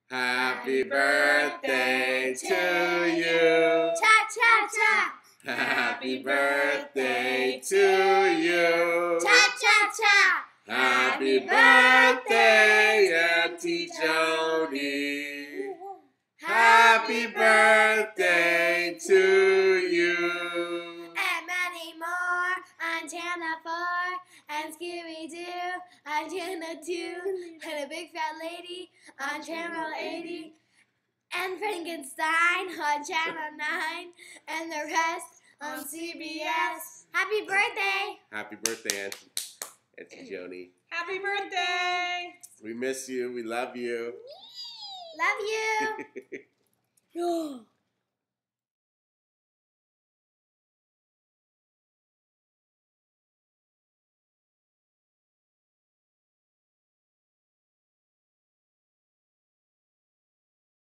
Happy birthday to you. Cha-cha-cha. Happy birthday to you. Cha-cha-cha. Happy birthday, Auntie Joni. Happy birthday to you. And many more on Channel 4 and Scooby-Doo on Channel 2 and a big fat lady on Channel 80 and Frankenstein on Channel 9 and the rest on CBS. Happy birthday! Happy birthday, Auntie Joni. Happy birthday! We miss you. We love you. Love you!